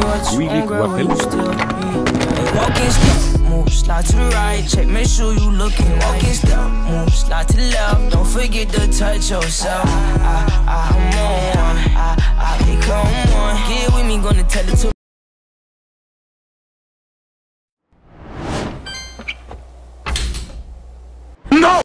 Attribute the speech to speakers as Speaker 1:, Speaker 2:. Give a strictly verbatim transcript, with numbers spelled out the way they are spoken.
Speaker 1: really weapon.
Speaker 2: Walking step, move, slide to the right. Check, make sure you looking. Walking step, move, slide to the left. Don't forget to touch yourself. I, I, I'm on, I, I become one. Get with me, gonna tell it to.
Speaker 1: No!